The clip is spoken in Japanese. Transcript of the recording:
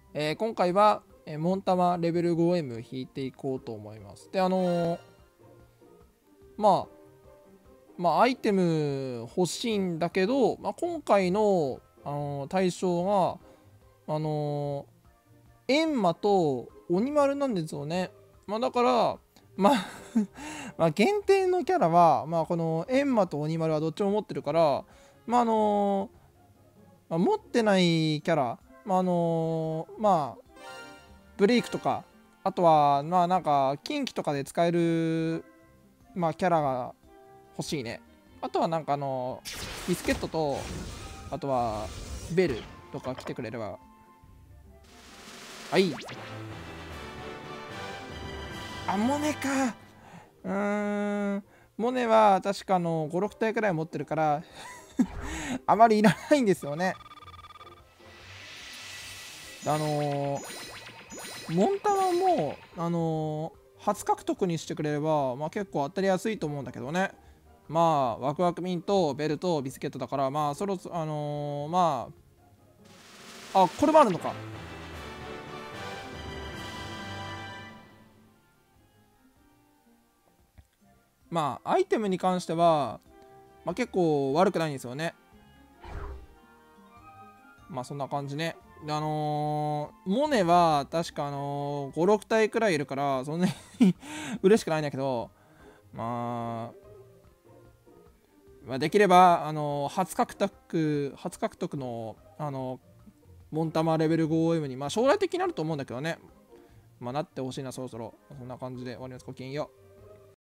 今回は、モンタマレベル 5M 引いていこうと思います。で、まアイテム欲しいんだけど、今回の、対象が、エンマと鬼丸なんですよね。だから、まあ限定のキャラは、このエンマと鬼丸はどっちも持ってるから、持ってないキャラ、ブレイクとか、あとは、なんか、近畿とかで使える、キャラが欲しいね。あとはなんかビスケットと、あとは、ベルとか来てくれれば。はい。あ、モネか。モネは確か5、6体くらい持ってるからあまりいらないんですよね。モンタマも、初獲得にしてくれれば、結構当たりやすいと思うんだけどね。ワクワクミンとベルとビスケットだから、そろそろ、あ、これもあるのか。アイテムに関しては、結構悪くないんですよね。そんな感じね。でモネは確か5、6体くらいいるから、そんなに嬉しくないんだけど、できれば、初獲得の、モンタマレベル 5M に、将来的になると思うんだけどね。なってほしいな、そろそろ。そんな感じで終わります。ごきげんよう。